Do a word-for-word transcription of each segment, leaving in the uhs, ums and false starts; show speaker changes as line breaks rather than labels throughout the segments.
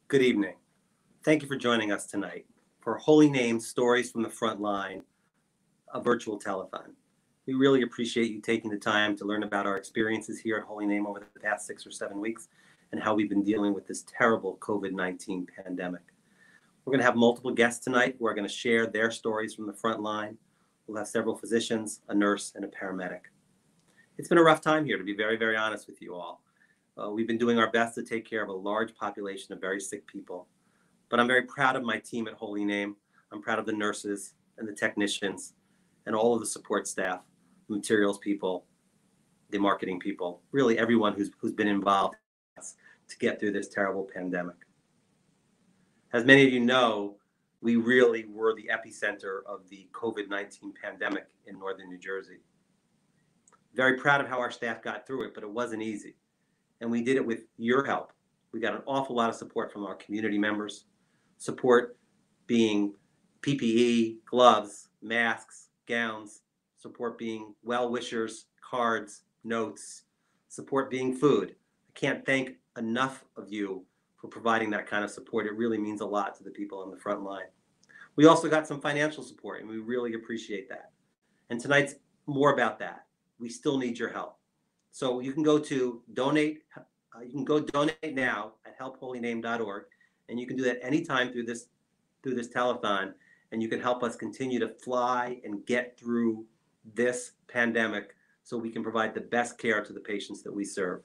Good evening. Thank you for joining us tonight for Holy Name Stories from the Frontline, a virtual telethon. We really appreciate you taking the time to learn about our experiences here at Holy Name over the past six or seven weeks and how we've been dealing with this terrible COVID nineteen pandemic. We're going to have multiple guests tonight who are going to share their stories from the front line. We'll have several physicians, a nurse, and a paramedic. It's been a rough time here, to be very, very honest with you all. Uh, we've been doing our best to take care of a large population of very sick people. But I'm very proud of my team at Holy Name. I'm proud of the nurses and the technicians and all of the support staff, the materials people, the marketing people, really everyone who's, who's been involved to get through this terrible pandemic. As many of you know, we really were the epicenter of the COVID nineteen pandemic in northern New Jersey. Very proud of how our staff got through it, but it wasn't easy. And we did it with your help. We got an awful lot of support from our community members, support being P P E, gloves, masks, gowns, support being well-wishers, cards, notes, support being food. I can't thank enough of you for providing that kind of support. It really means a lot to the people on the front line. We also got some financial support, and we really appreciate that. And tonight's more about that. We still need your help. So you can go to donate, uh, you can go donate now at help holy name dot org, and you can do that anytime through this through this telethon, and you can help us continue to fly and get through this pandemic so we can provide the best care to the patients that we serve.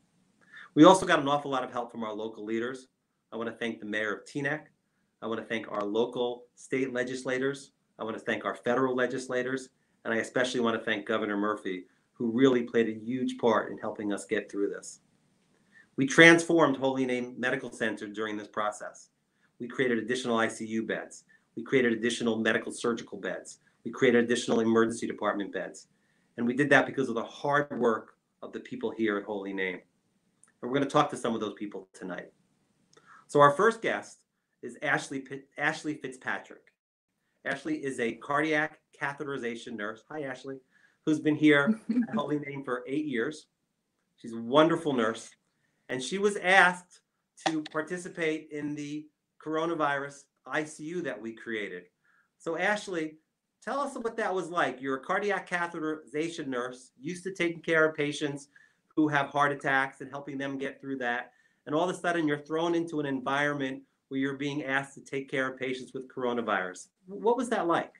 We also got an awful lot of help from our local leaders. I want to thank the mayor of Teaneck. I want to thank our local state legislators. I want to thank our federal legislators. And I especially want to thank Governor Murphy, who really played a huge part in helping us get through this. We transformed Holy Name Medical Center during this process. We created additional I C U beds. We created additional medical surgical beds. We created additional emergency department beds. And we did that because of the hard work of the people here at Holy Name. And we're going to talk to some of those people tonight. So our first guest is Ashley, Ashley Fitzpatrick. Ashley is a cardiac catheterization nurse. Hi, Ashley. Who's been here at Holy Name for eight years. She's a wonderful nurse. And she was asked to participate in the coronavirus I C U that we created. So Ashley, tell us what that was like. You're a cardiac catheterization nurse, used to taking care of patients who have heart attacks and helping them get through that. And all of a sudden you're thrown into an environment where you're being asked to take care of patients with coronavirus. What was that like?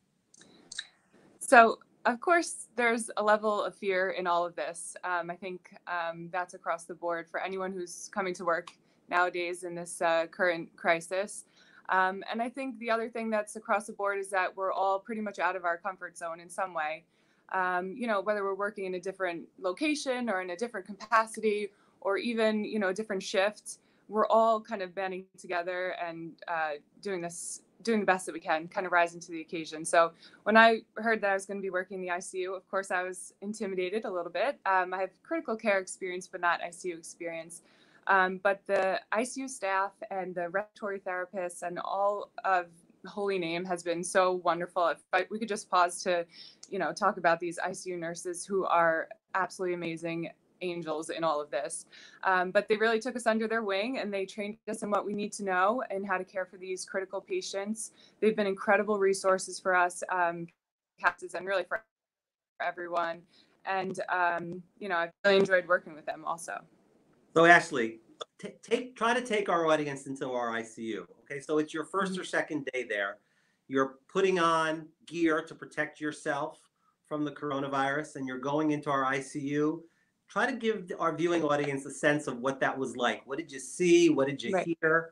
So, of course, there's a level of fear in all of this. Um, I think um, that's across the board for anyone who's coming to work nowadays in this uh, current crisis. Um, and I think the other thing that's across the board is that we're all pretty much out of our comfort zone in some way. Um, you know, whether we're working in a different location or in a different capacity or even, you know, a different shift, we're all kind of banding together and uh, doing this doing the best that we can, kind of rising to the occasion. So when I heard that I was going to be working in the I C U, of course, I was intimidated a little bit. Um, I have critical care experience, but not I C U experience. Um, but the I C U staff and the respiratory therapists and all of Holy Name has been so wonderful. If I, we could just pause to, you know, talk about these I C U nurses who are absolutely amazing angels in all of this. Um, but they really took us under their wing and they trained us in what we need to know and how to care for these critical patients. They've been incredible resources for us, um, and really for everyone. And, um, you know, I've really enjoyed working with them also.
So Ashley, t- take try to take our audience into our I C U. Okay, so it's your first mm-hmm. or second day there. You're putting on gear to protect yourself from the coronavirus and you're going into our I C U. Try to give our viewing audience a sense of what that was like. What did you see? What did you right. hear?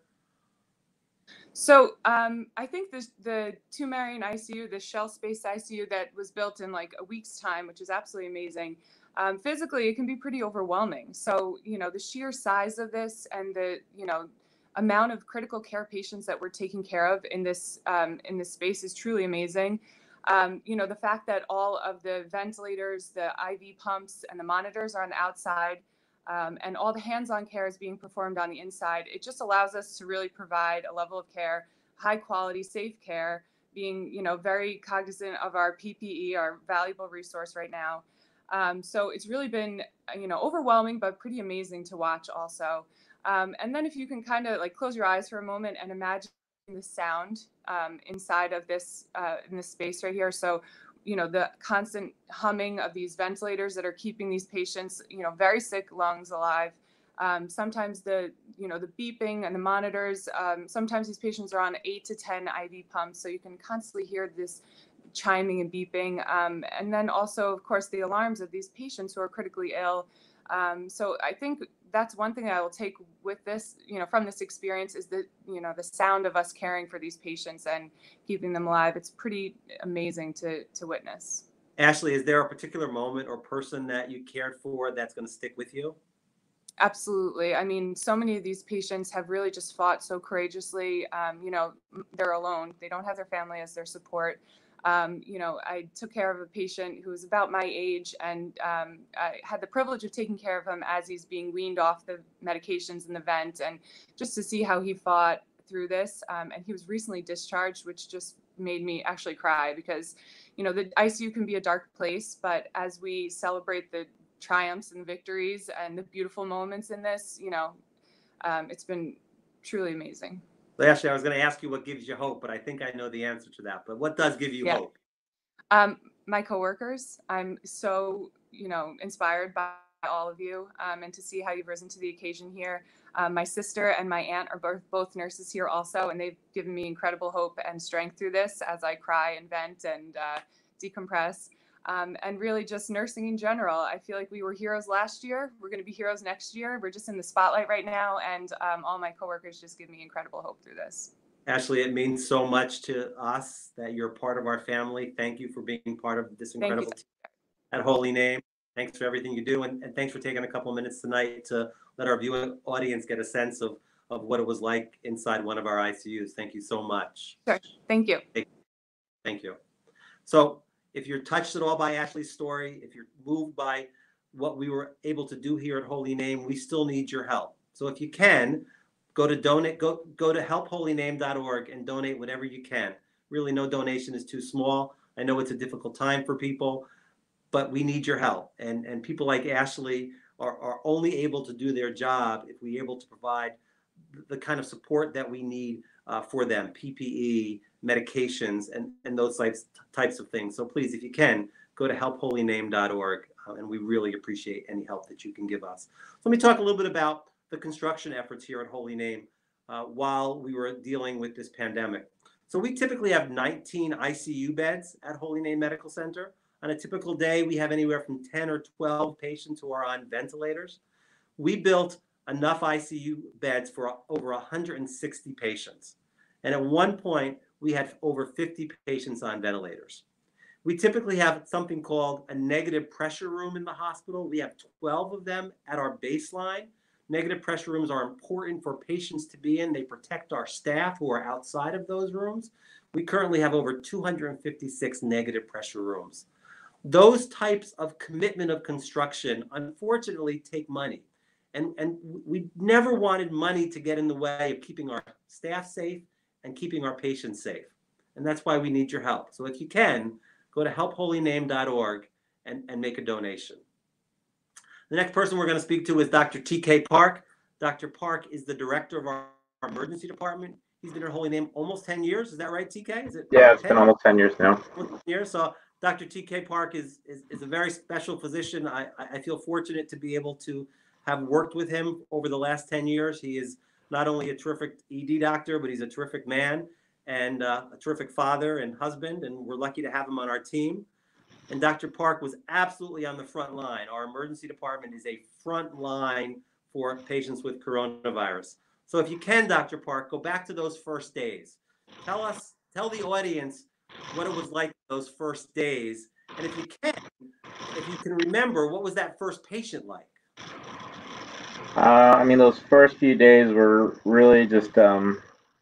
So um, I think this, the Two Marion I C U, the shell space I C U that was built in like a week's time, which is absolutely amazing. Um, physically, it can be pretty overwhelming. So, you know, the sheer size of this and the, you know, amount of critical care patients that we're taking care of in this um, in this space is truly amazing. Um, you know, the fact that all of the ventilators, the I V pumps, and the monitors are on the outside, um, and all the hands-on care is being performed on the inside, it just allows us to really provide a level of care, high quality, safe care, being, you know, very cognizant of our P P E, our valuable resource right now. Um, so it's really been, you know, overwhelming, but pretty amazing to watch also. Um, and then if you can kind of like close your eyes for a moment and imagine the sound um, inside of this, uh, in this space right here. So, you know, the constant humming of these ventilators that are keeping these patients, you know, very sick lungs alive. Um, sometimes the, you know, the beeping and the monitors, um, sometimes these patients are on eight to ten I V pumps. So you can constantly hear this chiming and beeping. Um, and then also, of course, the alarms of these patients who are critically ill. Um, so I think that's one thing I will take with this, you know, from this experience is that, you know, the sound of us caring for these patients and keeping them alive. It's pretty amazing to, to witness.
Ashley, is there a particular moment or person that you cared for that's going to stick with you?
Absolutely. I mean, so many of these patients have really just fought so courageously. Um, you know, they're alone. They don't have their family as their support. Um, you know, I took care of a patient who was about my age, and um, I had the privilege of taking care of him as he's being weaned off the medications in the vent, and just to see how he fought through this. Um, and he was recently discharged, which just made me actually cry because, you know, the I C U can be a dark place, but as we celebrate the triumphs and victories and the beautiful moments in this, you know, um, it's been truly amazing.
Ashley, I was going to ask you what gives you hope, but I think I know the answer to that. But what does give you
Yeah.
hope?
Um, my coworkers, I'm so, you know, inspired by all of you um, and to see how you've risen to the occasion here. Um, my sister and my aunt are both, both nurses here also, and they've given me incredible hope and strength through this as I cry and vent and uh, decompress. Um, and really just nursing in general. I feel like we were heroes last year. We're going to be heroes next year. We're just in the spotlight right now. And um, all my coworkers just give me incredible hope through this.
Ashley, it means so much to us that you're part of our family. Thank you for being part of this incredible team at Holy Name. Thanks for everything you do. And, and thanks for taking a couple of minutes tonight to let our viewing audience get a sense of, of what it was like inside one of our I C Us. Thank you so much.
Sure. Thank you.
Thank you. So if you're touched at all by Ashley's story, if you're moved by what we were able to do here at Holy Name, we still need your help. So if you can, go to donate, go, go to help holy name dot org and donate whatever you can. Really, no donation is too small. I know it's a difficult time for people, but we need your help. And, and people like Ashley are, are only able to do their job if we're able to provide the kind of support that we need uh, for them, P P E, medications, and, and those types, types of things. So please, if you can, go to help holy name dot org, uh, and we really appreciate any help that you can give us. Let me talk a little bit about the construction efforts here at Holy Name uh, while we were dealing with this pandemic. So we typically have nineteen I C U beds at Holy Name Medical Center. On a typical day, we have anywhere from ten or twelve patients who are on ventilators. We built enough I C U beds for over one hundred sixty patients. And at one point, we had over fifty patients on ventilators. We typically have something called a negative pressure room in the hospital. We have twelve of them at our baseline. Negative pressure rooms are important for patients to be in. They protect our staff who are outside of those rooms. We currently have over two hundred fifty-six negative pressure rooms. Those types of commitment of construction, unfortunately, take money. And, and we never wanted money to get in the way of keeping our staff safe and keeping our patients safe. And that's why we need your help. So if you can, go to help holy name dot org and, and make a donation. The next person we're going to speak to is Doctor T K Park. Doctor Park is the director of our, our emergency department. He's been at Holy Name almost ten years. Is that right, T K? Is it?
Yeah, it's been almost ten years now.
Years. So Doctor T K Park is, is, is a very special physician. I, I feel fortunate to be able to have worked with him over the last ten years. He is not only a terrific E D doctor, but he's a terrific man and uh, a terrific father and husband, and we're lucky to have him on our team. And Doctor Park was absolutely on the front line. Our emergency department is a front line for patients with coronavirus. So if you can, Doctor Park, go back to those first days. Tell us, tell the audience what it was like those first days. And if you can, if you can remember, what was that first patient like?
Uh, I mean, those first few days were really just, um,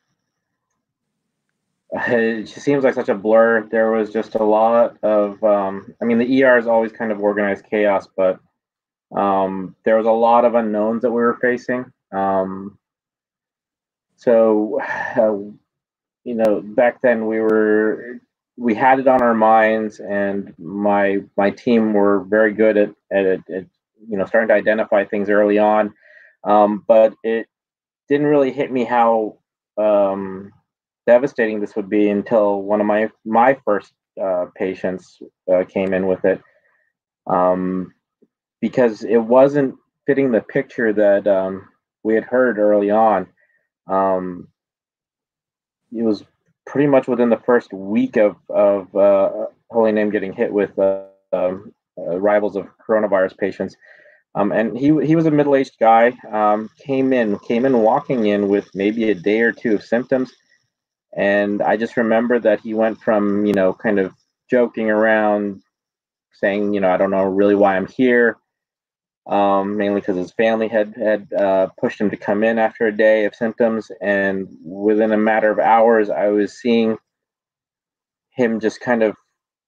it just seems like such a blur. There was just a lot of, um, I mean, the E R is always kind of organized chaos, but um, there was a lot of unknowns that we were facing. Um, so, uh, you know, back then we were we had it on our minds, and my my team were very good at at, at, at you know starting to identify things early on, um, but it didn't really hit me how um, devastating this would be until one of my my first uh, patients uh, came in with it, um, because it wasn't fitting the picture that um, we had heard early on. Um, it was pretty much within the first week of of uh, Holy Name getting hit with uh, um, uh, arrivals of coronavirus patients. Um, and he he was a middle-aged guy. Um, came in came in walking in with maybe a day or two of symptoms, and I just remember that he went from you know kind of joking around, saying you know I don't know really why I'm here, um, mainly because his family had had uh, pushed him to come in after a day of symptoms, and within a matter of hours, I was seeing him just kind of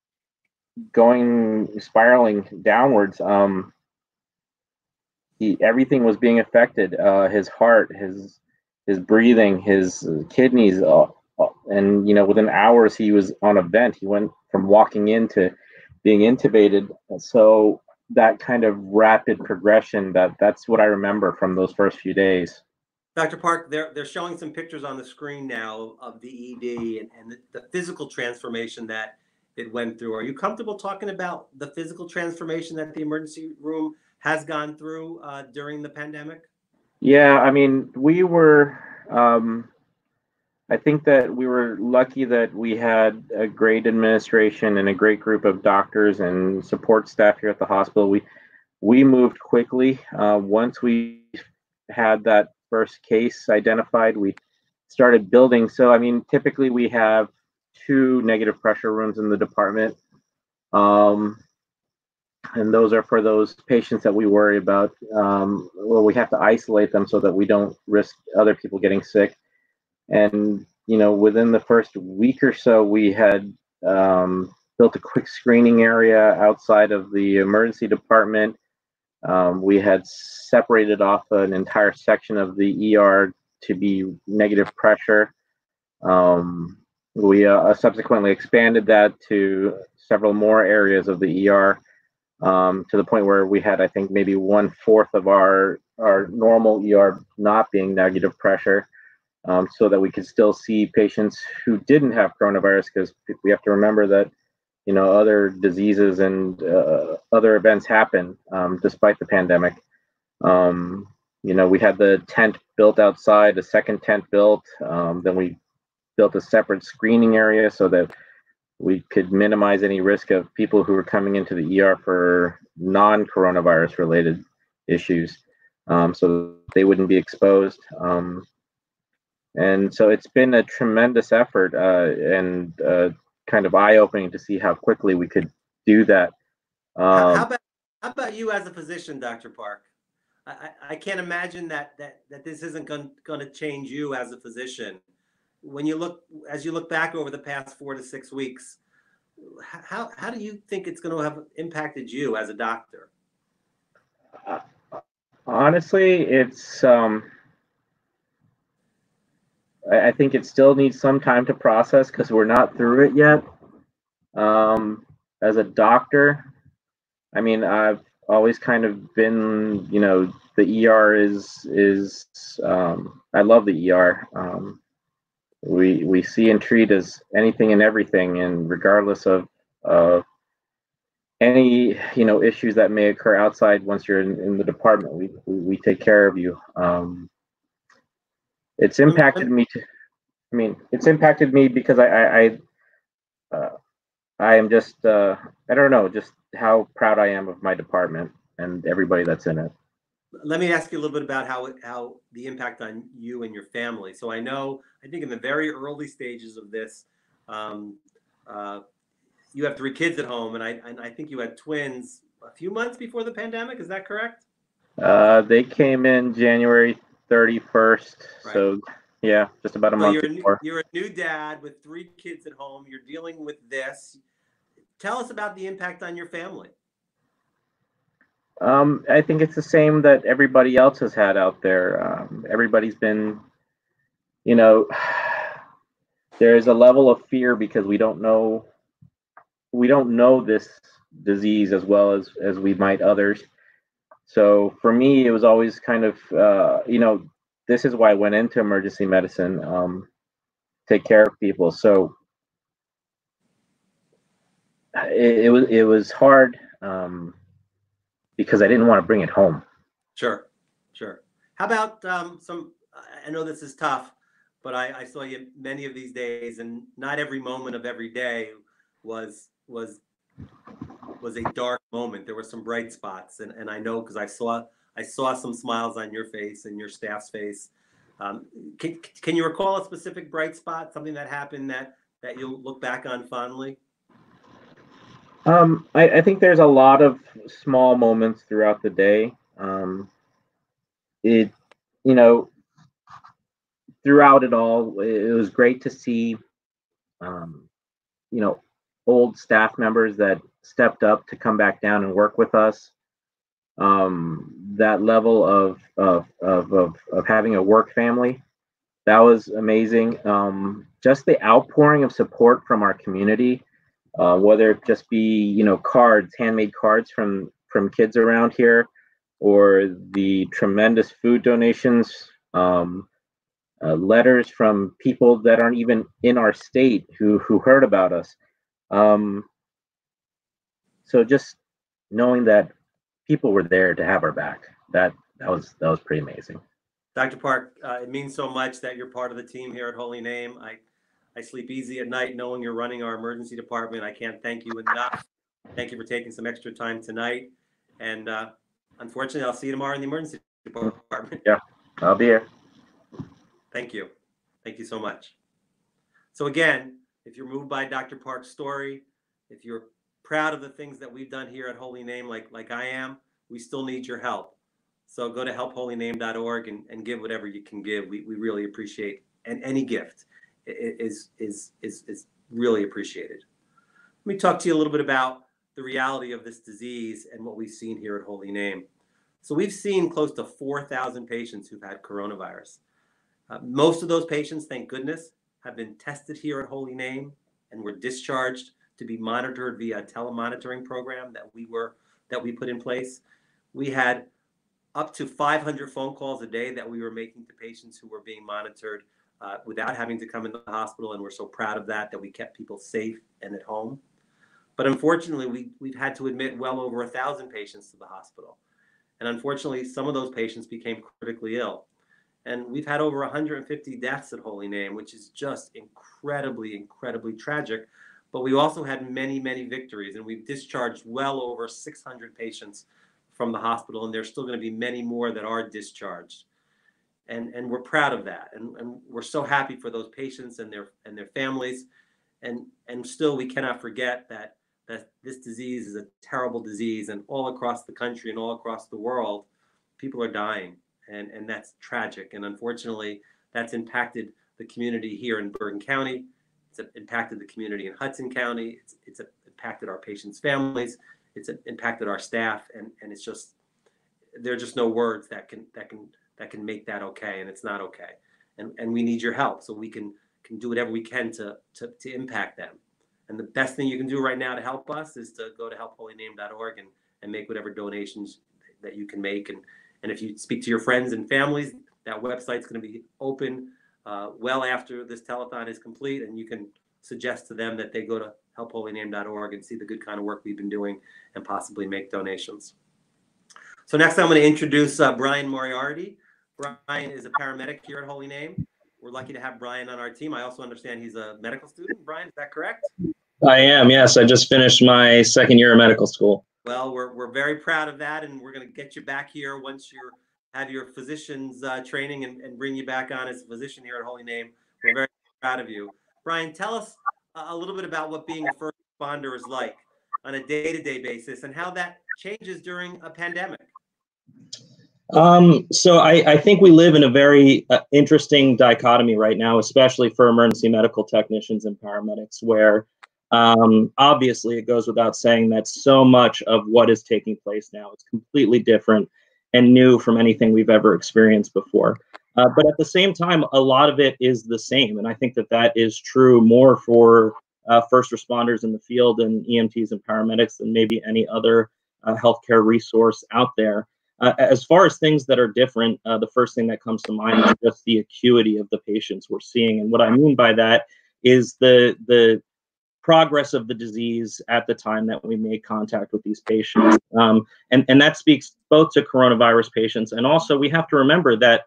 going spiraling downwards. Um, he everything was being affected. Uh, his heart, his his breathing, his kidneys, uh, uh, and you know within hours he was on a vent. He went from walking into being intubated. So that kind of rapid progression, that that's what I remember from those first few days.
Doctor Park, they're they're showing some pictures on the screen now of the E D and, and the, the physical transformation that it went through. Are you comfortable talking about the physical transformation that the emergency room has gone through uh, during the pandemic?
Yeah, I mean, we were. Um, I think that we were lucky that we had a great administration and a great group of doctors and support staff here at the hospital. We we moved quickly. Uh, once we had that first case identified, we started building. So, I mean, typically we have two negative pressure rooms in the department. Um, and those are for those patients that we worry about. Um, well, we have to isolate them so that we don't risk other people getting sick. And, you know, within the first week or so, we had um, built a quick screening area outside of the emergency department. Um, we had separated off an entire section of the E R to be negative pressure. Um, we uh, subsequently expanded that to several more areas of the E R, um, to the point where we had, I think, maybe one fourth of our our normal E R not being negative pressure, um, so that we could still see patients who didn't have coronavirus, because we have to remember that you know other diseases and uh, other events happen um, despite the pandemic. Um, you know, we had the tent built outside, a second tent built. Um, then we built a separate screening area so that we could minimize any risk of people who were coming into the E R for non-coronavirus related issues, um, so they wouldn't be exposed. Um, and so it's been a tremendous effort, uh, and uh, kind of eye-opening to see how quickly we could do that. Um,
how, how about how about you as a physician, Doctor Park? I, I can't imagine that that that this isn't going going to change you as a physician. When you look as you look back over the past four to six weeks, how how do you think it's going to have impacted you as a doctor?
uh, honestly, it's um, I, I think it still needs some time to process because we're not through it yet. Um, as a doctor, I mean, I've always kind of been, you know, the E R is is um, I love the E R. Um, we we see and treat as anything and everything, and regardless of of any you know issues that may occur outside, once you're in, in the department, we, we we take care of you. Um, it's impacted me to. I mean, it's impacted me because I I I, uh, I am just uh, I don't know just how proud I am of my department and everybody that's in it.
Let me ask you a little bit about how how the impact on you and your family. So I know, I think in the very early stages of this, um, uh, you have three kids at home, and I and I think you had twins a few months before the pandemic. Is that correct?
Uh, they came in January thirty-first,
Right.
So yeah, just about a
So
month
you're a new,
before.
you're a new dad with three kids at home. You're dealing with this. Tell us about the impact on your family.
Um, I think it's the same that everybody else has had out there. Um, everybody's been, you know, there's a level of fear because we don't know we don't know this disease as well as as we might others. So for me, it was always kind of, uh, you know, this is why I went into emergency medicine, um, take care of people. So it, it was it was hard um, because I didn't want to bring it home.
Sure, sure. How about um, some? I know this is tough, but I, I saw you many of these days, and not every moment of every day was was was a dark moment. There were some bright spots, and, and I know because I saw I saw some smiles on your face and your staff's face. Um, can, can you recall a specific bright spot, something that happened that that you'll look back on fondly?
Um, I, I think there's a lot of small moments throughout the day. Um, it, you know, throughout it all, it was great to see, um, you know, old staff members that stepped up to come back down and work with us. Um, that level of of, of of of having a work family, that was amazing. Um, just the outpouring of support from our community, uh, whether it just be, you know, cards, handmade cards from from kids around here, or the tremendous food donations, um, uh, letters from people that aren't even in our state who who heard about us. Um, so just knowing that people were there to have our back, that that was that was pretty amazing.
Doctor Park, uh, it means so much that you're part of the team here at Holy Name. I, I sleep easy at night knowing you're running our emergency department. I can't thank you enough. Thank you for taking some extra time tonight. And uh, unfortunately, I'll see you tomorrow in the emergency department.
Yeah, I'll be here.
Thank you. Thank you so much. So again, if you're moved by Doctor Park's story, if you're proud of the things that we've done here at Holy Name, like, like I am, we still need your help. So go to help holy name dot org and, and give whatever you can give. We, we really appreciate, and any gift is, is, is, is really appreciated. Let me talk to you a little bit about the reality of this disease and what we've seen here at Holy Name. So we've seen close to four thousand patients who've had coronavirus. Uh, most of those patients, thank goodness, have been tested here at Holy Name and were discharged to be monitored via a telemonitoring program that we were that we put in place. We had up to five hundred phone calls a day that we were making to patients who were being monitored uh, without having to come into the hospital, and we're so proud of that, that we kept people safe and at home. But unfortunately, we, we've had to admit well over a thousand patients to the hospital. And unfortunately, some of those patients became critically ill. And we've had over one hundred fifty deaths at Holy Name, which is just incredibly, incredibly tragic. But we also had many, many victories, and we've discharged well over six hundred patients from the hospital, and there's still going to be many more that are discharged. And, and we're proud of that. And, and we're so happy for those patients and their and their families. And, and still, we cannot forget that, that this disease is a terrible disease, and all across the country and all across the world, people are dying. And, and that's tragic. And unfortunately, that's impacted the community here in Bergen County. It's impacted the community in Hudson County. It's, it's impacted our patients' families. It's impacted our staff. And, and it's just, there are just no words that can that can that can make that okay. And it's not okay. And, and we need your help so we can can do whatever we can to, to, to impact them. And the best thing you can do right now to help us is to go to help holy name dot org and, and make whatever donations that you can make. And And if you speak to your friends and families, that website's going to be open uh, well after this telethon is complete, and you can suggest to them that they go to help holy name dot org and see the good kind of work we've been doing and possibly make donations. So next I'm going to introduce uh, Brian Moriarty. Brian is a paramedic here at Holy Name. We're lucky to have Brian on our team. I also understand he's a medical student. Brian, is that correct?
I am, yes. I just finished my second year of medical school.
Well, we're, we're very proud of that, and we're going to get you back here once you have your physician's uh, training and, and bring you back on as a physician here at Holy Name. We're very proud of you. Brian, tell us a little bit about what being a first responder is like on a day-to-day basis and how that changes during a pandemic.
Um, so I, I think we live in a very uh, interesting dichotomy right now, especially for emergency medical technicians and paramedics, where Um, obviously, it goes without saying that so much of what is taking place now is completely different and new from anything we've ever experienced before. Uh, but at the same time, a lot of it is the same. And I think that that is true more for uh, first responders in the field and E M Ts and paramedics than maybe any other uh, healthcare resource out there. Uh, as far as things that are different, uh, the first thing that comes to mind is just the acuity of the patients we're seeing. And what I mean by that is the, the progress of the disease at the time that we make contact with these patients. Um, and, and that speaks both to coronavirus patients, and also we have to remember that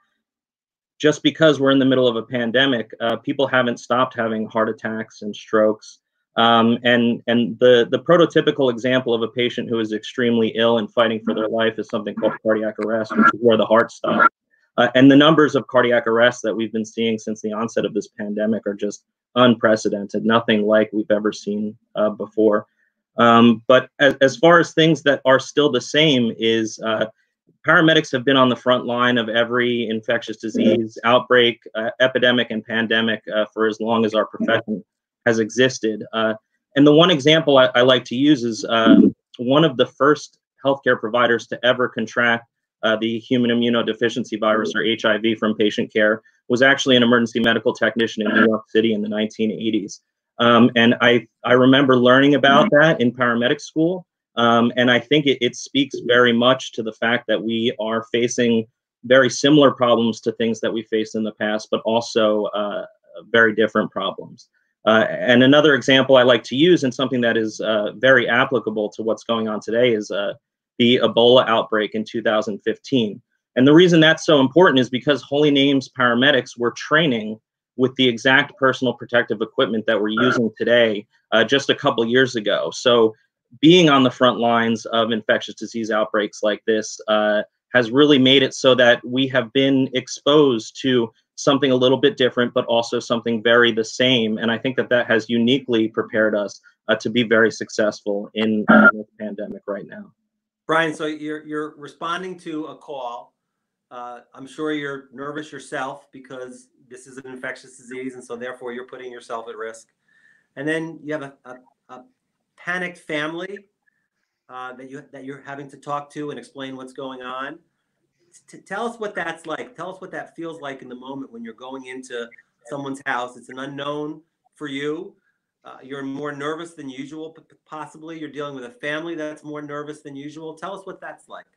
just because we're in the middle of a pandemic, uh, people haven't stopped having heart attacks and strokes. Um, and and the, the prototypical example of a patient who is extremely ill and fighting for their life is something called cardiac arrest, which is where the heart stops. Uh, and the numbers of cardiac arrests that we've been seeing since the onset of this pandemic are just unprecedented, nothing like we've ever seen uh, before. Um, but as, as far as things that are still the same is uh, paramedics have been on the front line of every infectious disease outbreak, uh, epidemic, and pandemic uh, for as long as our profession has existed. Uh, and the one example I, I like to use is um, one of the first healthcare providers to ever contract uh, the human immunodeficiency virus, or H I V, from patient care was actually an emergency medical technician in New York City in the nineteen eighties. Um, and I, I remember learning about that in paramedic school. Um, and I think it, it speaks very much to the fact that we are facing very similar problems to things that we faced in the past, but also uh, very different problems. Uh, and another example I like to use, and something that is uh, very applicable to what's going on today, is uh, the Ebola outbreak in two thousand fifteen. And the reason that's so important is because Holy Names paramedics were training with the exact personal protective equipment that we're using today uh, just a couple years ago. So being on the front lines of infectious disease outbreaks like this uh, has really made it so that we have been exposed to something a little bit different, but also something very the same. And I think that that has uniquely prepared us uh, to be very successful in uh, this pandemic right now.
Brian, so you're, you're responding to a call. Uh, I'm sure you're nervous yourself because this is an infectious disease, and so therefore you're putting yourself at risk. And then you have a, a, a panicked family uh, that you that you're having to talk to and explain what's going on. T- tell us what that's like. Tell us what that feels like in the moment when you're going into someone's house. It's an unknown for you. Uh, you're more nervous than usual, possibly. You're dealing with a family that's more nervous than usual. Tell us what that's like.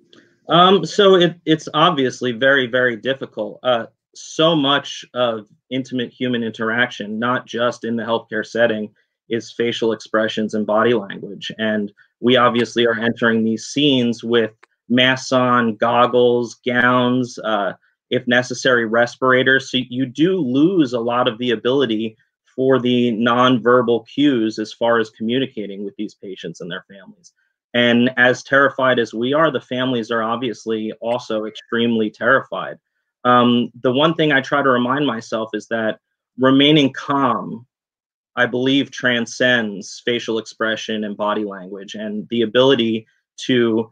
Um, so it, it's obviously very, very difficult. Uh, so much of intimate human interaction, not just in the healthcare setting, is facial expressions and body language. And we obviously are entering these scenes with masks on, goggles, gowns, uh, if necessary, respirators. So you do lose a lot of the ability for the nonverbal cues as far as communicating with these patients and their families. And as terrified as we are, the families are obviously also extremely terrified. Um, the one thing I try to remind myself is that remaining calm, I believe, transcends facial expression and body language, and the ability to,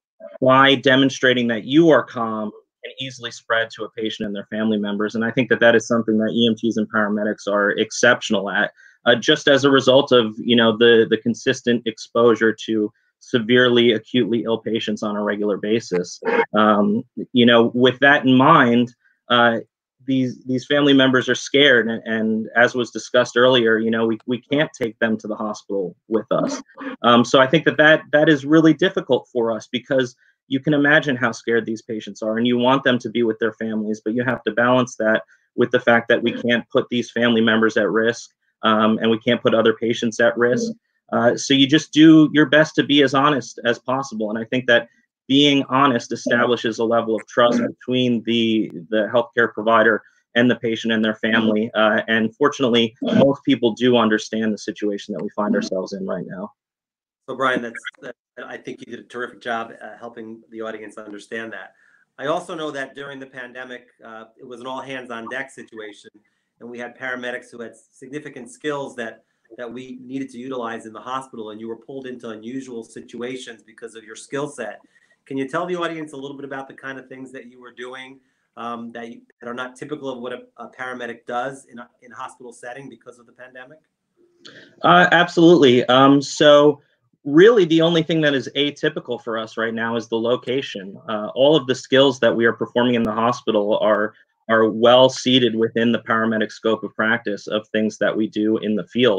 by demonstrating that you are calm, can easily spread to a patient and their family members. And I think that that is something that E M Ts and paramedics are exceptional at, uh, just as a result of, you know, the, the consistent exposure to severely acutely ill patients on a regular basis. Um, you know, with that in mind, uh, these these family members are scared, and, and as was discussed earlier, you know, we, we can't take them to the hospital with us. Um, so I think that, that that is really difficult for us, because you can imagine how scared these patients are, and you want them to be with their families, but you have to balance that with the fact that we can't put these family members at risk, um, and we can't put other patients at risk. Uh, so you just do your best to be as honest as possible. And I think that being honest establishes a level of trust between the, the healthcare provider and the patient and their family. Uh, and fortunately, most people do understand the situation that we find ourselves in right now.
So Brian, that's, that, I think you did a terrific job uh, helping the audience understand that. I also know that during the pandemic, uh, it was an all hands on deck situation, and we had paramedics who had significant skills that that we needed to utilize in the hospital, and you were pulled into unusual situations because of your skill set. Can you tell the audience a little bit about the kind of things that you were doing um, that, you, that are not typical of what a, a paramedic does in a in hospital setting because of the pandemic?
Uh, absolutely. Um, so really the only thing that is atypical for us right now is the location. Uh, all of the skills that we are performing in the hospital are are well seated within the paramedic scope of practice of things that we do in the field.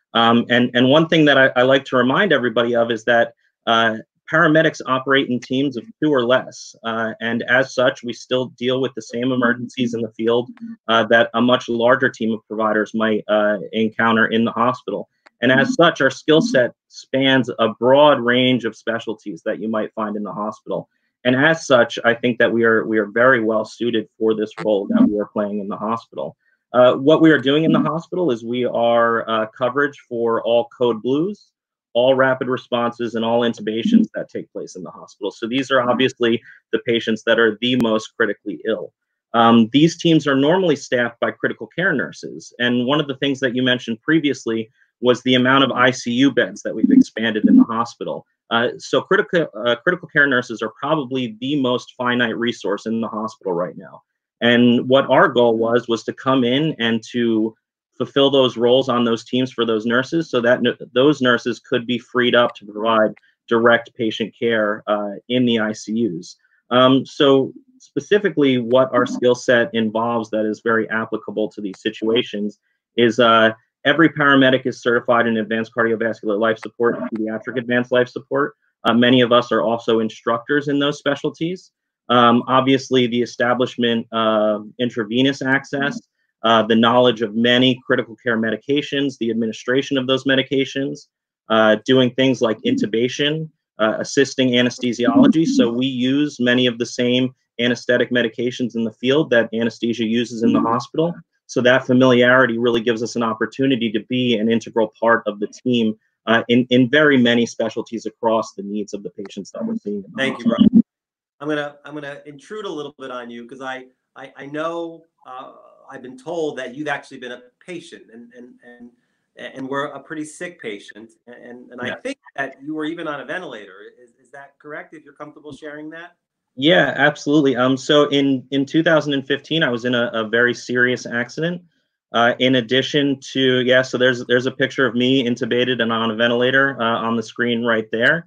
Um, and, and one thing that I, I like to remind everybody of is that uh, paramedics operate in teams of two or less. Uh, and as such, we still deal with the same emergencies in the field uh, that a much larger team of providers might uh, encounter in the hospital. And as such, our skill set spans a broad range of specialties that you might find in the hospital. And as such, I think that we are we are very well suited for this role that we are playing in the hospital. Uh, what we are doing in the hospital is we are uh, coverage for all code blues, all rapid responses, and all intubations that take place in the hospital. So these are obviously the patients that are the most critically ill. Um, these teams are normally staffed by critical care nurses. And one of the things that you mentioned previously was the amount of I C U beds that we've expanded in the hospital. Uh, so critical, uh, critical care nurses are probably the most finite resource in the hospital right now. And what our goal was, was to come in and to fulfill those roles on those teams for those nurses so that those nurses could be freed up to provide direct patient care uh, in the I C Us. Um, so specifically what our skill set involves that is very applicable to these situations is uh, every paramedic is certified in advanced cardiovascular life support and pediatric advanced life support. Uh, many of us are also instructors in those specialties. Um, obviously, the establishment of intravenous access, uh, the knowledge of many critical care medications, the administration of those medications, uh, doing things like intubation, uh, assisting anesthesiology. So we use many of the same anesthetic medications in the field that anesthesia uses in the hospital. So that familiarity really gives us an opportunity to be an integral part of the team uh, in, in very many specialties across the needs of the patients that we're seeing.
Thank you, Brian. I'm gonna I'm gonna intrude a little bit on you because I, I I know uh, I've been told that you've actually been a patient and and and and we're a pretty sick patient and and I
Yeah.
think that you were even on a ventilator. Is is that correct? If you're comfortable sharing that?
Yeah, absolutely. Um, so in in two thousand fifteen, I was in a, a very serious accident. Uh, in addition to yeah, so there's there's a picture of me intubated and on a ventilator uh, on the screen right there.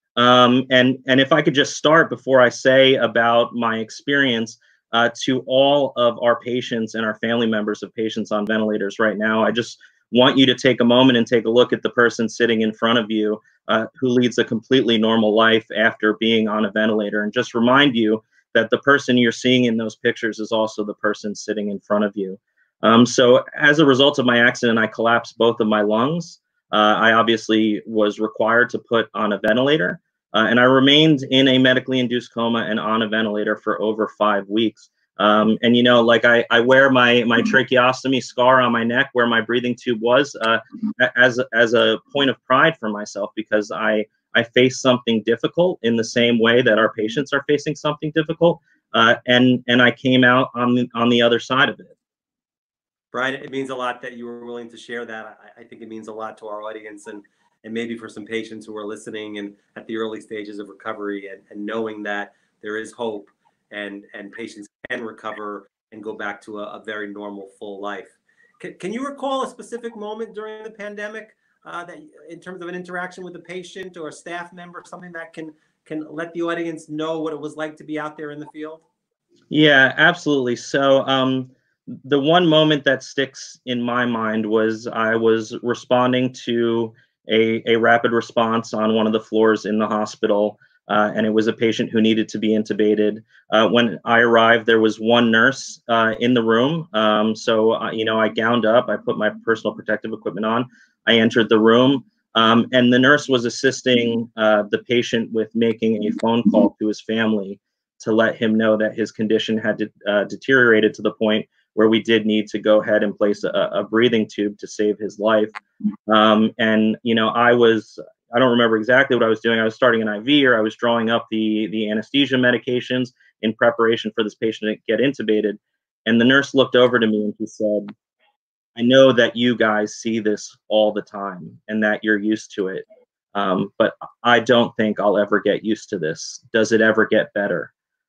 Um, and, and if I could just start before I say about my experience uh, to all of our patients and our family members of patients on ventilators right now, I just want you to take a moment and take a look at the person sitting in front of you uh, who leads a completely normal life after being on a ventilator, and just remind you that the person you're seeing in those pictures is also the person sitting in front of you. Um, so as a result of my accident, I collapsed both of my lungs. Uh, I obviously was required to put on a ventilator. Uh, and I remained in a medically induced coma and on a ventilator for over five weeks. Um, and, you know, like I, I wear my, my tracheostomy scar on my neck where my breathing tube was uh, as, as a point of pride for myself, because I, I faced something difficult in the same way that our patients are facing something difficult. Uh, and, and I came out on the, on the other side of it.
Brian, it means a lot that you were willing to share that. I, I think it means a lot to our audience and and maybe for some patients who are listening and at the early stages of recovery and, and knowing that there is hope and, and patients can recover and go back to a, a very normal, full life. Can, can you recall a specific moment during the pandemic uh, that in terms of an interaction with a patient or a staff member, something that can, can let the audience know what it was like to be out there in the field?
Yeah, absolutely. So um, the one moment that sticks in my mind was I was responding to a, a rapid response on one of the floors in the hospital, uh, and it was a patient who needed to be intubated. Uh, when I arrived, there was one nurse uh, in the room. Um, so, uh, you know, I gowned up, I put my personal protective equipment on, I entered the room, um, and the nurse was assisting uh, the patient with making a phone call to his family to let him know that his condition had de uh, deteriorated to the point where we did need to go ahead and place a, a breathing tube to save his life. Um, and, you know, I was, I don't remember exactly what I was doing. I was starting an I V, or I was drawing up the, the anesthesia medications in preparation for this patient to get intubated. And the nurse looked over to me and she said, I know that you guys see this all the time and that you're used to it. Um, but I don't think I'll ever get used to this. Does it ever get better?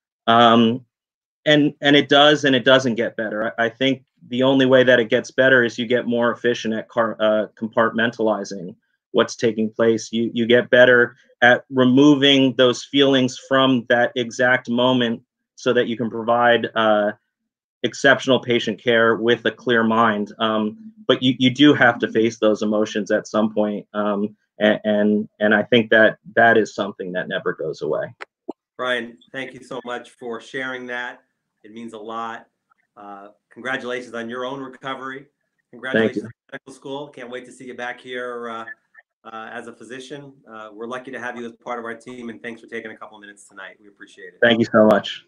Um, and and it does, and it doesn't get better. I, I think the only way that it gets better is you get more efficient at car, uh, compartmentalizing what's taking place. You you get better at removing those feelings from that exact moment, so that you can provide uh, exceptional patient care with a clear mind. Um, but you, you do have to face those emotions at some point. Um, and, and, and I think that that is something that never goes away.
Brian, thank you so much for sharing that. It means a lot. Uh, congratulations on your own recovery. Congratulations on medical school. Can't wait to see you back here uh, uh, as a physician. Uh, we're lucky to have you as part of our team, and thanks for taking a couple minutes tonight. We appreciate it.
Thank you so much.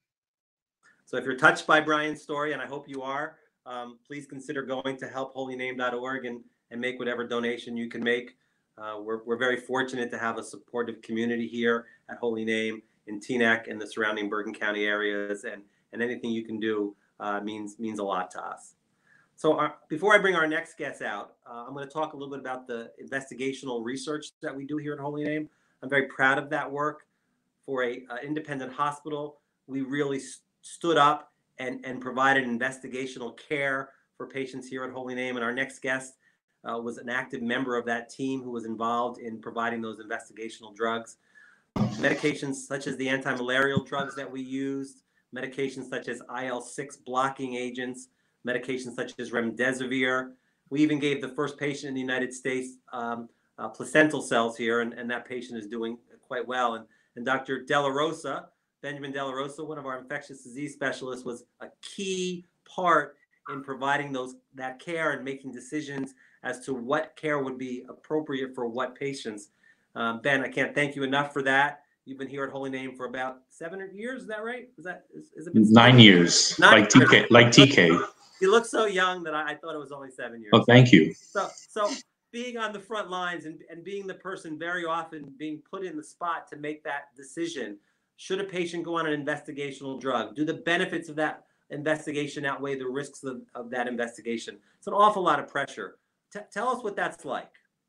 So if you're touched by Brian's story, and I hope you are, um, please consider going to help holy name dot org and, and make whatever donation you can make. Uh, we're, we're very fortunate to have a supportive community here at Holy Name in Teaneck and the surrounding Bergen County areas, and, and anything you can do uh, means, means a lot to us. So our, before I bring our next guest out, uh, I'm going to talk a little bit about the investigational research that we do here at Holy Name. I'm very proud of that work. For a, a independent hospital, we really st stood up and, and provided investigational care for patients here at Holy Name. And our next guest uh, was an active member of that team who was involved in providing those investigational drugs. Medications such as the anti-malarial drugs that we used, medications such as I L six blocking agents, medications such as remdesivir. We even gave the first patient in the United States um, uh, placental cells here, and, and that patient is doing quite well. And, and Doctor Della Rosa, Benjamin Della Rosa, one of our infectious disease specialists, was a key part in providing those that care and making decisions as to what care would be appropriate for what patients. Um, Ben, I can't thank you enough for that. You've been here at Holy Name for about seven years. Is that right? Is that is, is it been
nine years? Nine like years. T K, like T K.
You look so young that I, I thought it was only seven years.
Oh, thank you.
So, so being on the front lines and, and being the person very often being put in the spot to make that decision, should a patient go on an investigational drug? Do the benefits of that investigation outweigh the risks of, of that investigation? It's an awful lot of pressure. T tell us what that's like.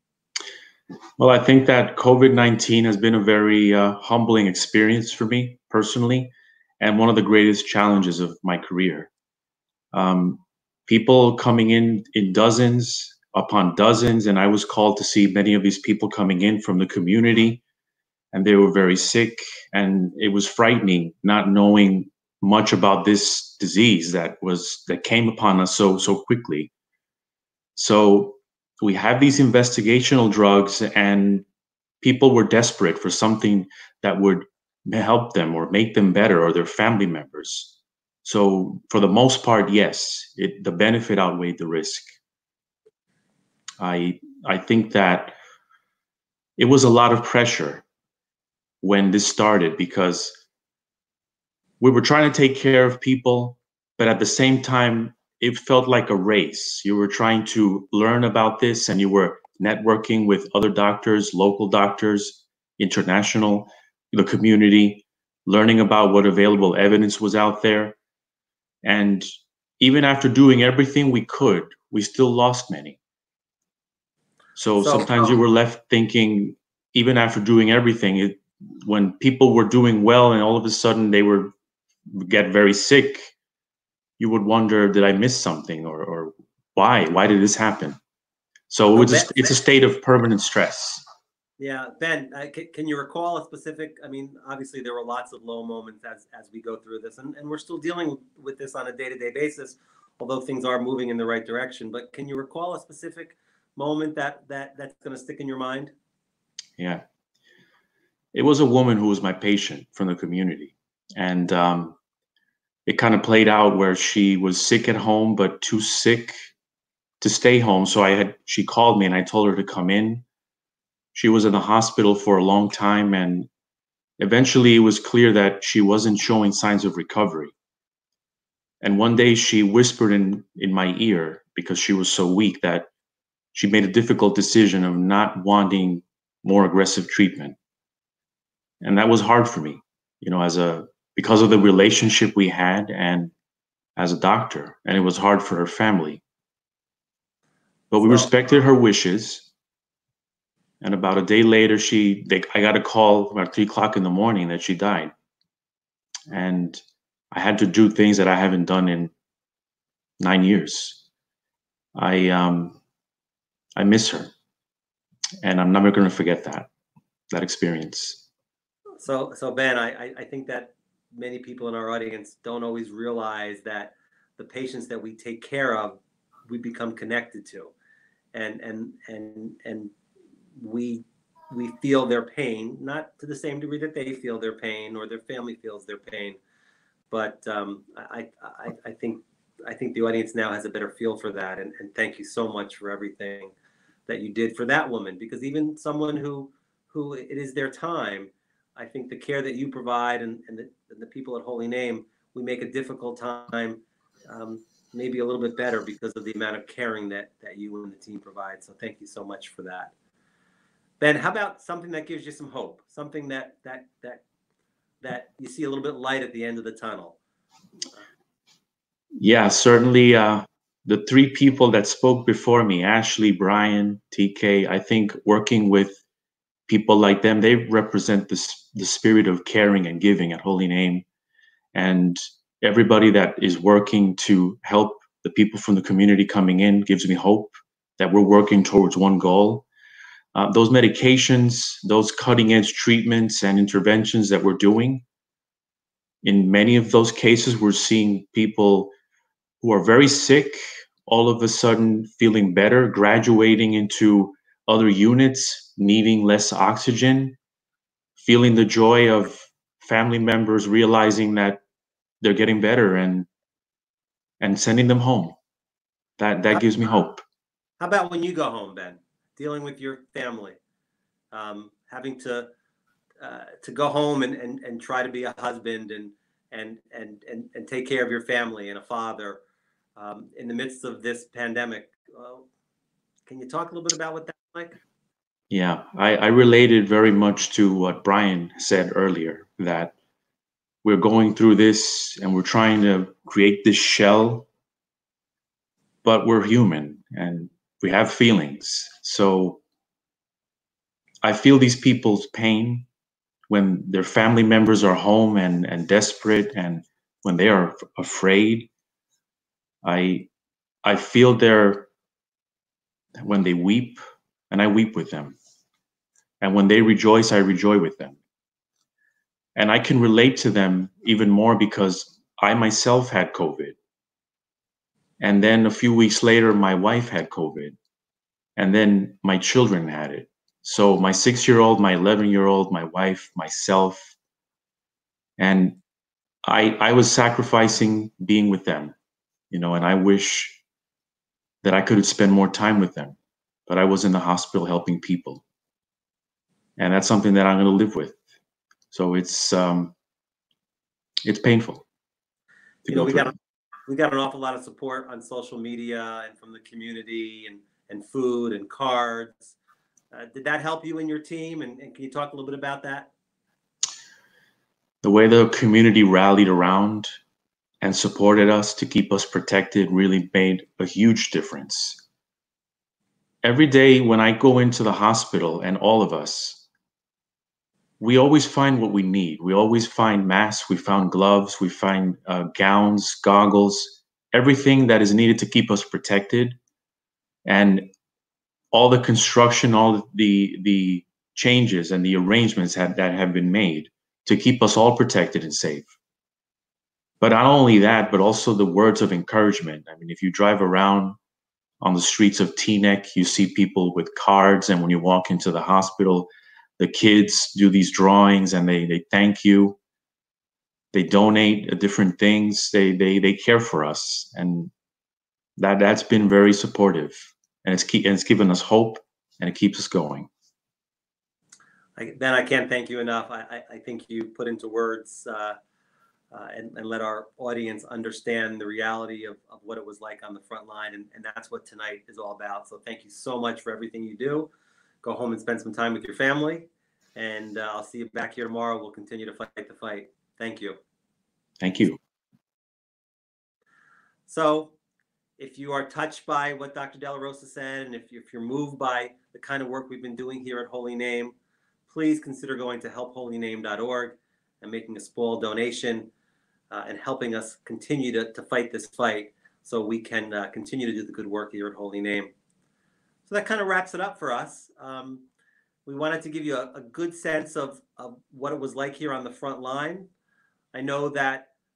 Well, I think that COVID nineteen has been a very uh, humbling experience for me personally, and one of the greatest challenges of my career. Um, people coming in in dozens upon dozens, and I was called to see many of these people coming in from the community, and they were very sick, and it was frightening not knowing much about this disease that was that came upon us so so quickly. So we have these investigational drugs, and people were desperate for something that would help them or make them better, or their family members. So for the most part, yes, it, the benefit outweighed the risk. I I think that it was a lot of pressure when this started, because we were trying to take care of people, but at the same time, it felt like a race. You were trying to learn about this, and you were networking with other doctors, local doctors, international, the community, learning about what available evidence was out there. And even after doing everything we could, we still lost many. So, so sometimes um, you were left thinking, even after doing everything, it, when people were doing well and all of a sudden they were get very sick, you would wonder, did I miss something, or, or why? Why did this happen? So oh, it's, Ben, a, it's a state of permanent stress.
Yeah, Ben, uh, can, can you recall a specific, I mean, obviously there were lots of low moments as, as we go through this, and, and we're still dealing with this on a day-to-day basis, although things are moving in the right direction. But can you recall a specific moment that, that that's going to stick in your mind?
Yeah. It was a woman who was my patient from the community. And um, it kind of played out where she was sick at home, but too sick to stay home. So I had, she called me and I told her to come in. She was in the hospital for a long time, and eventually it was clear that she wasn't showing signs of recovery. And one day she whispered in, in my ear, because she was so weak, that she made a difficult decision of not wanting more aggressive treatment. And that was hard for me, you know, as a, because of the relationship we had and as a doctor, and it was hard for her family. But we respected her wishes. And about a day later, she, they, I got a call about three o'clock in the morning that she died. And I had to do things that I haven't done in nine years. I, um, I miss her, and I'm never going to forget that, that experience.
So, so Ben, I, I think that many people in our audience don't always realize that the patients that we take care of, we become connected to, and and and and we we feel their pain, not to the same degree that they feel their pain or their family feels their pain, but um, I, I I think I think the audience now has a better feel for that, and, and thank you so much for everything that you did for that woman, because even someone who who it is their time, I think the care that you provide and, and, the, and the people at Holy Name, we make a difficult time um, maybe a little bit better because of the amount of caring that that you and the team provide. So thank you so much for that. Ben, how about something that gives you some hope, something that that that that you see a little bit light at the end of the tunnel?
Yeah, certainly. Uh, the three people that spoke before me, Ashley, Brian, T K, I think working with people like them, they represent the, the spirit of caring and giving at Holy Name. And everybody that is working to help the people from the community coming in gives me hope that we're working towards one goal. Uh, those medications, those cutting edge treatments and interventions that we're doing, in many of those cases, we're seeing people who are very sick all of a sudden feeling better, graduating into other units, needing less oxygen, feeling the joy of family members realizing that they're getting better and and sending them home. That that
How,
gives me hope.
How about when you go home, Ben, dealing with your family, um, having to uh, to go home and, and, and try to be a husband and and and and, and take care of your family and a father um, in the midst of this pandemic. Uh, can you talk a little bit about what that's like?
Yeah, I, I related very much to what Brian said earlier, that we're going through this and we're trying to create this shell, but we're human and we have feelings. So I feel these people's pain when their family members are home and, and desperate, and when they are afraid. I I feel their, when they weep, and I weep with them. And when they rejoice, I rejoice with them. And I can relate to them even more because I myself had COVID. And then a few weeks later, my wife had COVID. And then my children had it. So my six-year-old, my eleven-year-old, my wife, myself. And I I was sacrificing being with them, you know, and I wish that I could spend more time with them. But I was in the hospital helping people. And that's something that I'm going to live with. So it's um, it's painful.
You know, we got we got an awful lot of support on social media and from the community and and food and cards. Uh, did that help you and your team? And, and can you talk a little bit about that?
The way the community rallied around and supported us to keep us protected really made a huge difference. Every day when I go into the hospital, and all of us, we always find what we need. We always find masks, we found gloves, we find uh, gowns, goggles, everything that is needed to keep us protected. And all the construction, all the the changes and the arrangements have, that have been made to keep us all protected and safe. But not only that, but also the words of encouragement. I mean, if you drive around on the streets of Teaneck, you see people with cards, and when you walk into the hospital, the kids do these drawings and they they thank you. They donate different things. They they they care for us, and that that's been very supportive, and it's keep and it's given us hope, and it keeps us going.
I, Ben, I can't thank you enough. I I, I think you put into words. Uh, Uh, and, and let our audience understand the reality of, of what it was like on the front line. And, and that's what tonight is all about. So thank you so much for everything you do. Go home and spend some time with your family. And uh, I'll see you back here tomorrow. We'll continue to fight the fight. Thank you.
Thank you.
So if you are touched by what Doctor Della Rosa said, and if, you, if you're moved by the kind of work we've been doing here at Holy Name, please consider going to help holy name dot org and making a small donation. Uh, and helping us continue to, to fight this fight so we can uh, continue to do the good work here at Holy Name. So that kind of wraps it up for us. Um, we wanted to give you a, a good sense of, of what it was like here on the front line. I know that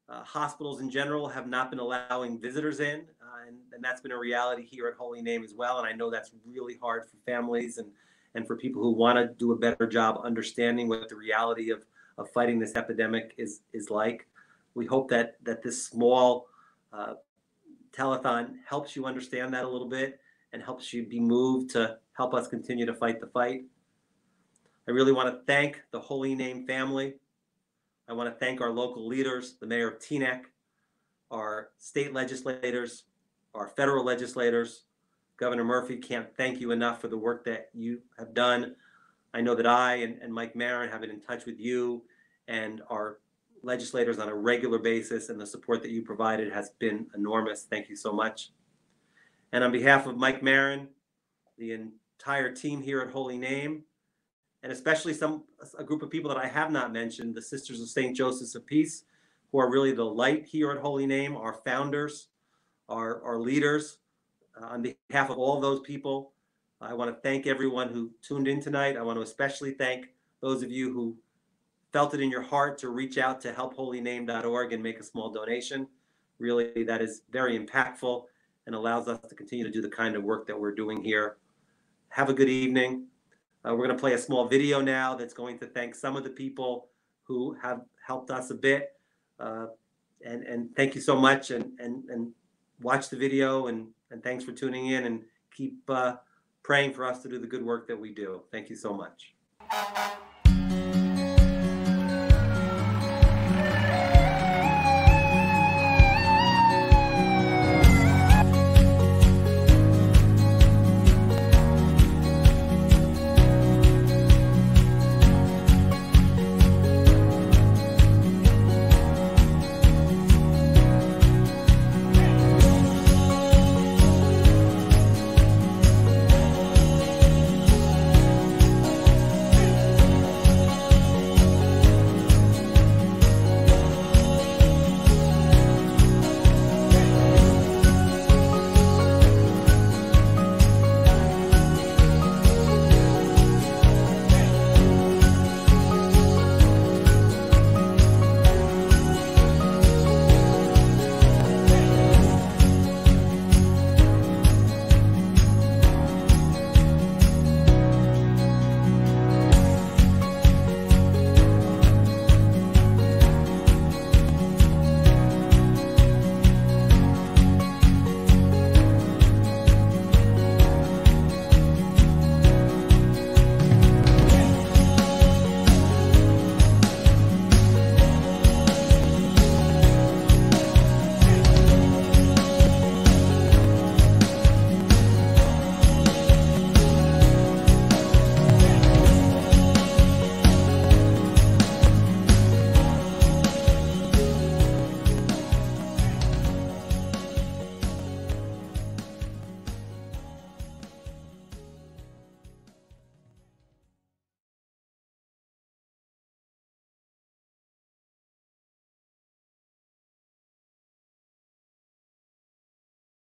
Uh, hospitals in general have not been allowing visitors in, uh, and, and that's been a reality here at Holy Name as well. And I know that's really hard for families and, and for people who want to do a better job understanding what the reality of, of fighting this epidemic is, is like. We hope that, that this small uh, telethon helps you understand that a little bit and helps you be moved to help us continue to fight the fight. I really want to thank the Holy Name family. I want to thank our local leaders, the mayor of Teaneck, our state legislators, our federal legislators. Governor Murphy, can't thank you enough for the work that you have done. I know that I and, and Mike Marin have been in touch with you and our legislators on a regular basis, and the support that you provided has been enormous. Thank you so much. And on behalf of Mike Marin, the entire team here at Holy Name, and especially some a group of people that I have not mentioned, the Sisters of Saint Joseph's of Peace, who are really the light here at Holy Name, our founders, our, our leaders. Uh, on behalf of all those people, I want to thank everyone who tuned in tonight. I want to especially thank those of you who felt it in your heart to reach out to help holy name dot org and make a small donation. Really, that is very impactful and allows us to continue to do the kind of work that we're doing here. Have a good evening. Uh, we're going to play a small video now that's going to thank some of the people who have helped us a bit. Uh, and, and thank you so much. And, and, and watch the video. And, and thanks for tuning in. And keep uh, praying for us to do the good work that we do. Thank you so much.